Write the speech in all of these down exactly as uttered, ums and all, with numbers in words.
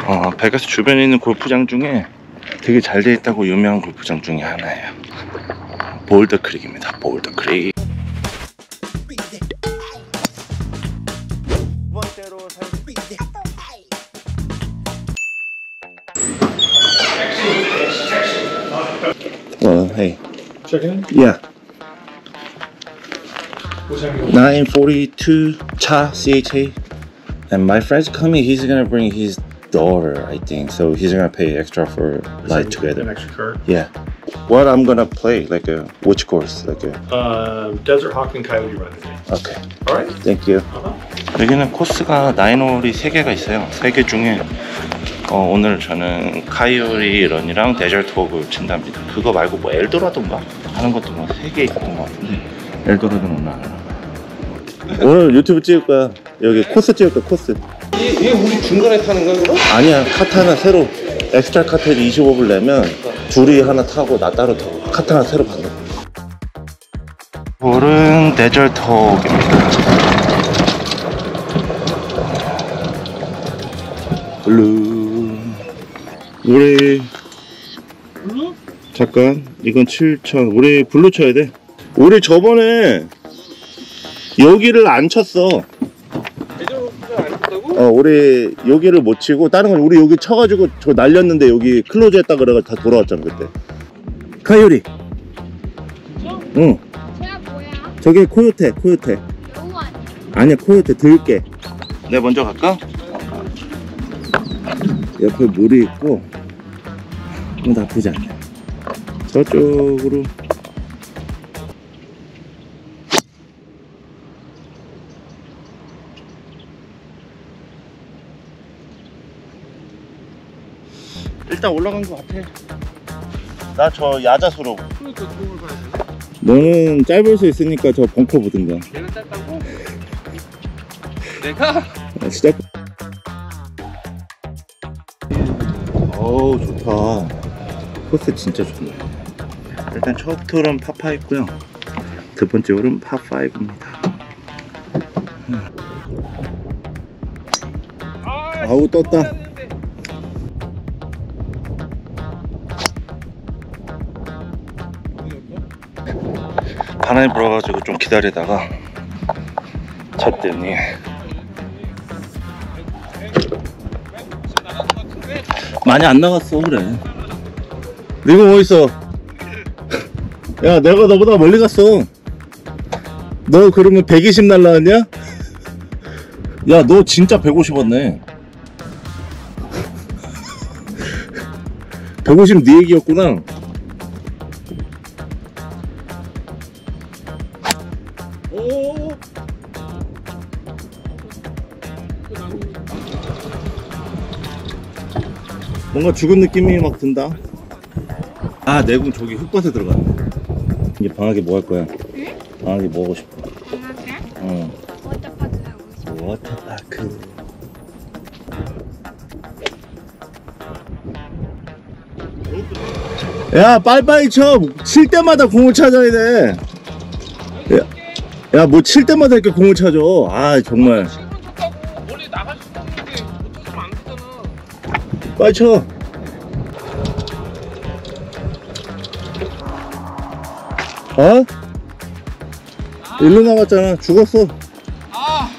어, 베가스 주변에 있는 골프장 중에 되게 잘 돼 있다고 유명한 골프장 중에 하나예요. 볼더 크릭입니다. 볼더 크릭. Well, hey. Check in? Yeah. What time you nine forty-two cha C H A. And my friend's coming. He's gonna bring his daughter, I think. So he's gonna pay extra for light together. An extra card? Yeah. What I'm gonna play? Like a which course? Like a. Um, Desert Hawk and Coyote Run today. Okay. Alright? Thank you. Uh-huh. 여기는 코스가 나인홀이 세 개가 있어요. 세 개 중에 어, 오늘 저는 카이오리 런이랑 데저트 호그를 친답니다. 그거 말고 뭐 엘도라도인가 하는 것도 뭐 세 개 있었던 것 같은데 엘도라도는 오늘 안 하나. 오늘 유튜브 찍을 거야. 여기 코스 찍을 거야. 코스. 얘, 얘 우리 중간에 타는 거야 그럼? 아니야. 카트 하나 새로 엑스트라 카트를 이십오 불 내면 둘이 하나 타고 나 따로 타고 카트 하나 새로 받는 거야. 홀은 데저트 호그입니다. 블루. 우리 블루? 잠깐 이건 칠천. 우리 블루 쳐야 돼. 우리 저번에 여기를 안 쳤어. 어, 우리 여기를 못 치고 다른 건 우리 여기 쳐가지고 저 날렸는데 여기 클로즈 했다 그래가지고 다 돌아왔잖아 그때. 카이오리. 저? 응. 쟤가 뭐야? 저게 코요테. 코요테. 여우 아니야? 아니야 코요테. 들게. 내가 먼저 갈까? 옆에 물이 있고 뭐 나쁘지 않네. 저쪽으로. 일단 올라간 것 같아. 나 저 야자수로. 그러니까 그걸 봐야 되나? 너는 짧을 수 있으니까 저 벙커 보든가. 내가 짧다고? 내가? 아, 시작. 어우 좋다. 코스 진짜 좋네. 일단 첫 홀은 파파 있고요. 두 번째 홀은 파파이브입니다. 아우 떴다. 바람이 불어가지고 좀 기다리다가 쳤더니 많이 안 나갔어. 그래. 이거 뭐 있어? 야 내가 너보다 멀리 갔어. 너 그러면 백이십 날라왔냐? 야 너 진짜 백오십 왔네. 백오십 네 얘기였구나. 오. 뭔가 죽은 느낌이 막 든다. 아 내공 저기 흙밭에 들어갔네. 이제 방학에 뭐 할 거야? 응? 방학에 뭐 하고 싶어? 방학에? 응. 워터파크 가고 싶어. 워터파크. 야 빨리빨리 쳐. 칠 때마다 공을 찾아야 돼. 야 뭐 칠 때마다 이렇게 공을 찾아. 아 정말. 신분 좋다고 원래 나갈 수 없는데 못 찾으면 안 되잖아. 빨리 쳐. 어? 일로 나갔잖아. 죽었어. 아!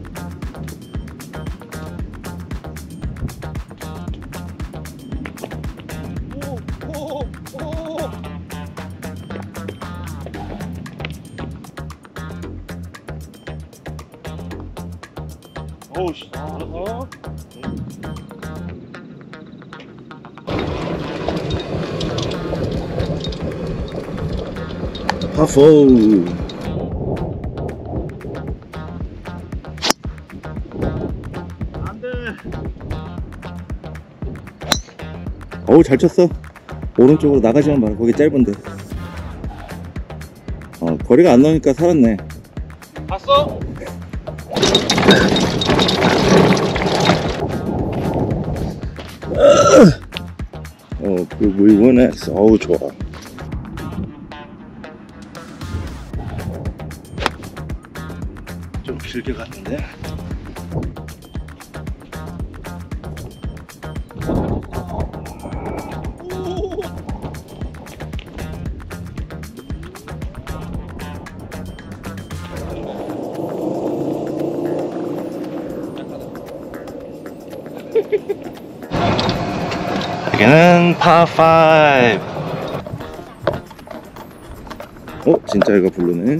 오! 오! 오! 어우 씨. 어? 파포. 안돼. 어우 잘 쳤어. 오른쪽으로 나가지만 마라. 거기 짧은데. 어 거리가 안 나오니까 살았네. 봤어? 어, 그 물건에 어우 좋아. 좀 길게 갔는데. 여기는 파이브. 어? 진짜 이거 블루네.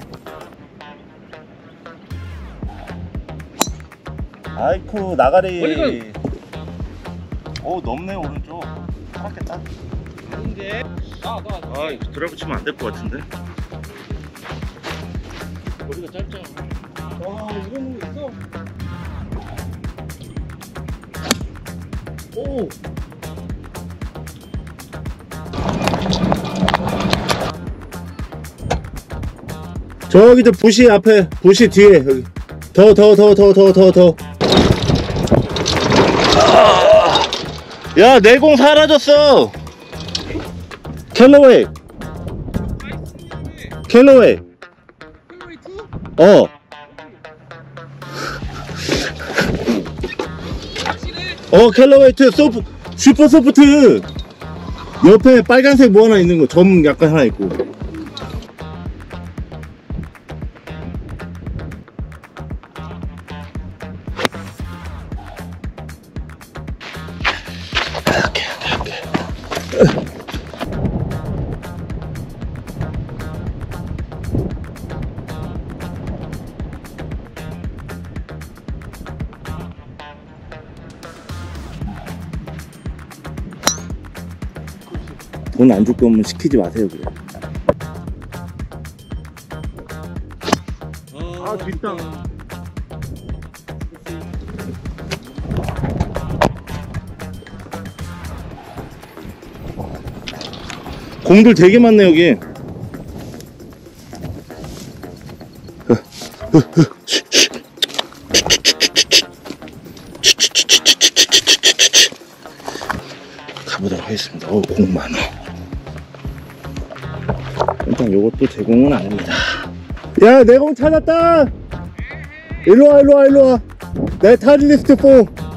아이쿠 나가리. 오 넘네 오른쪽. 살았겠다. 아닌데. 나, 나, 나. 아 이거 들어붙이면 안 될 것 같은데. 머리가 짧잖아. 와, 이런 거 있어? 오! 저기 저 부시 앞에 부시 뒤에 여기 더 더 더 더 더 더 더. 야 내 공 사라졌어. 캘러웨이 캘러웨이 어. 어 캘러웨이 투 소프 슈퍼 소프트 옆에 빨간색 뭐 하나 있는 거 점 약간 하나 있고. 돈 안 줄 거면 시키지 마세요 그래. 아 뒷땅. 공들 되게 많네 여기. 가보도록 하겠습니다. 어, 공 많아. 일단 요것도 제 공은 아닙니다. 야, 내 공 찾았다! 일로와, 일로와, 일로와. 내 타일리스트 사.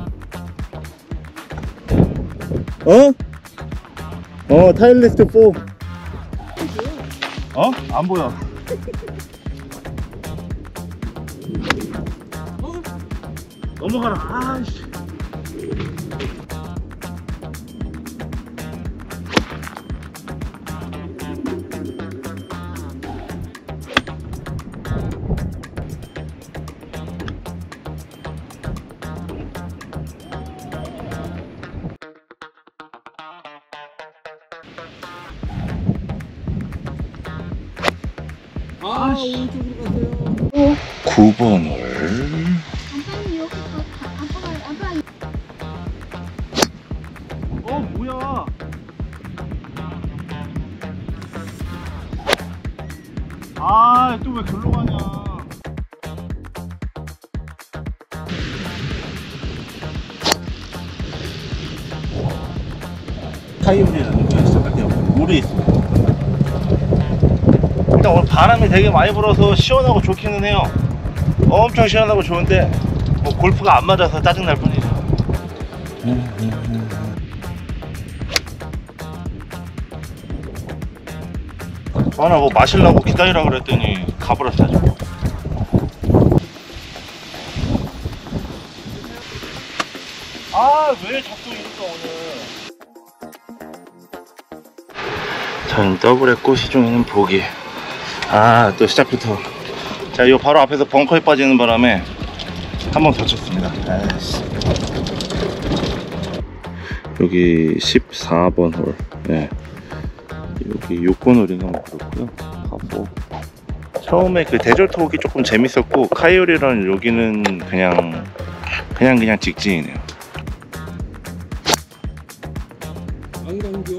어? 어, 타일리스트 사. 어? 안 보여. 넘어가라. 아이씨. 아, 오른쪽으로 가세요. 구 번 홀. 아빠는 여기 가. 아빠가 아빠. 어, 뭐야? 아, 또 왜 글로 가냐? 타이어리는 시작할 때 물이 있습니다. 일단 오늘 바람이 되게 많이 불어서 시원하고 좋기는 해요. 엄청 시원하고 좋은데 뭐 골프가 안 맞아서 짜증날 뿐이죠. 아나 뭐 마시려고 기다리라 그랬더니 가버렸어. 아 왜 자꾸 이럴까 오늘. 저는 더블에 꼬시 중에는 보기. 아 또 시작부터. 자 이거 바로 앞에서 벙커에 빠지는 바람에 한 번 다쳤습니다. 아이씨. 여기 십사 번 홀. 네. 여기 육 번 홀이나 그렇고요. 하고 처음에 그 대절 톡이 조금 재밌었고 카이오리랑 여기는 그냥 그냥 그냥 직진이네요. 안 감겨.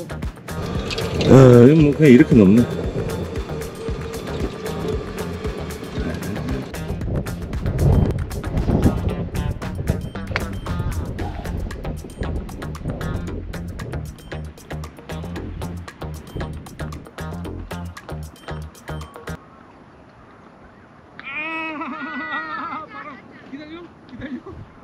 어, 뭐 그냥 이렇게 넘네. 기다려, 기다려.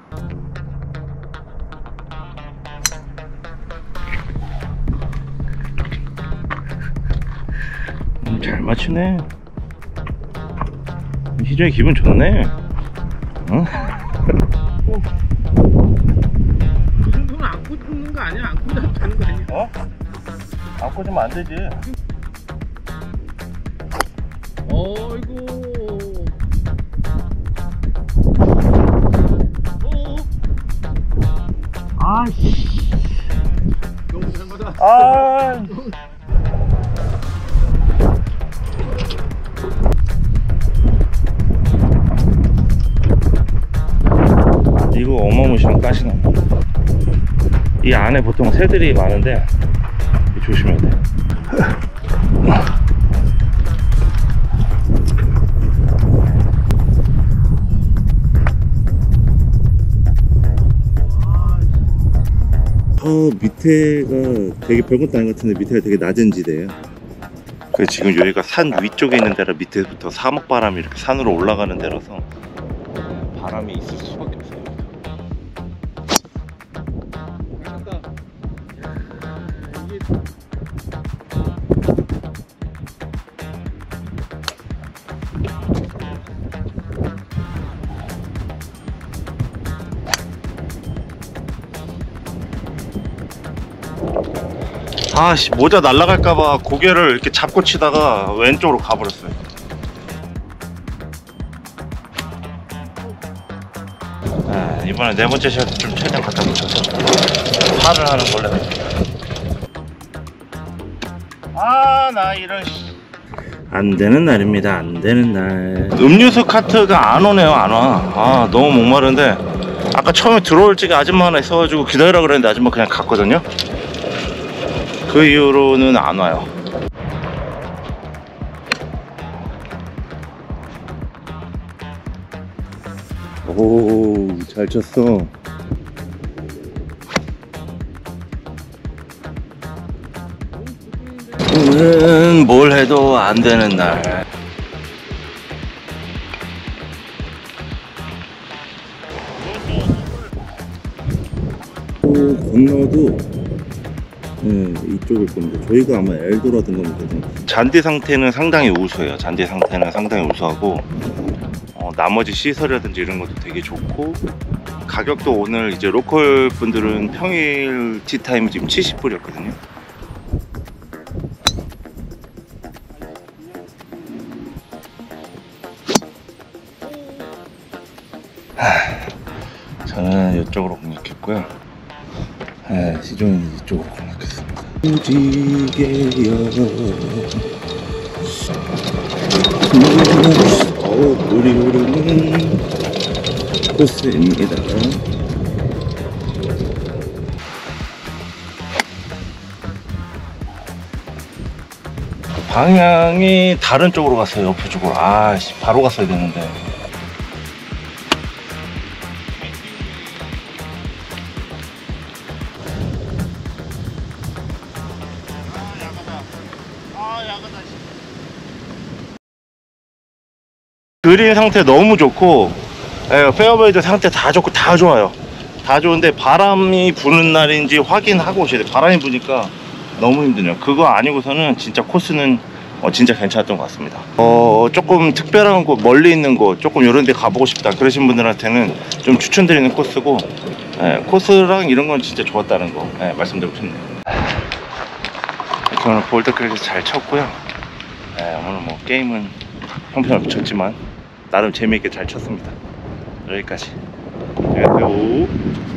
음, 잘 맞추네. 희정이 기분 좋네. 어? 어? 안 꽂으면 안 되지. 어이구. 아씨. 너무 잘못다. 아. 이거 어마무시한 가시나. 이 안에 보통 새들이 많은데 조심해야 돼. 어, 밑에가 되게 별것도 아닌 것 같은데 밑에가 되게 낮은 지대예요. 그 지금 여기가 산 위쪽에 있는 데라 밑에부터 사막 바람이 이렇게 산으로 올라가는 데라서 바람이 있을 수밖에 없어요. 잘한다. 이게 아씨, 모자 날라갈까봐 고개를 이렇게 잡고 치다가 왼쪽으로 가버렸어요. 아, 이번에 네 번째 샷 좀 최대한 갖다 붙여서 팔을 하는 걸로 해볼게요. 아, 나 이런 안 되는 날입니다. 안 되는 날. 음료수 카트가 안 오네요. 안 와. 아, 너무 목마른데 아까 처음에 들어올 적에 아줌마 하나 있어가지고 기다리라 그랬는데 아줌마 그냥 갔거든요. 그 이후로는 안 와요. 오, 잘 쳤어. 오늘은 뭘 해도 안 되는 날. 또 건너도 네, 이쪽일 겁니다. 저희가 아마 엘도라 든 겁니다. 잔디 상태는 상당히 우수해요. 잔디 상태는 상당히 우수하고 어, 나머지 시설이라든지 이런 것도 되게 좋고 가격도 오늘 이제 로컬 분들은 평일 티타임이 지금 칠십 불이었거든요. 저는 이쪽으로 공략했고요. 네, 시종은 이쪽으로 공략했습니다. 무지개여. 어, 물이 흐르는 코스입니다. 방향이 다른 쪽으로 갔어요. 옆에 쪽으로. 아, 바로 갔어야 되는데. 그린 상태 너무 좋고 예, 페어웨이도 상태 다 좋고 다 좋아요. 다 좋은데 바람이 부는 날인지 확인하고 오셔야 돼요. 바람이 부니까 너무 힘드네요. 그거 아니고서는 진짜 코스는 어, 진짜 괜찮았던 것 같습니다. 어, 조금 특별한 곳, 멀리 있는 곳, 조금 이런 데 가보고 싶다 그러신 분들한테는 좀 추천드리는 코스고 예, 코스랑 이런 건 진짜 좋았다는 거 예, 말씀드리고 싶네요. 이렇게 오늘 볼드크랙에서 잘 쳤고요. 예, 오늘 뭐 게임은 형편없이 쳤지만 나름 재미있게 잘 쳤습니다. 여기까지. 안녕하세요.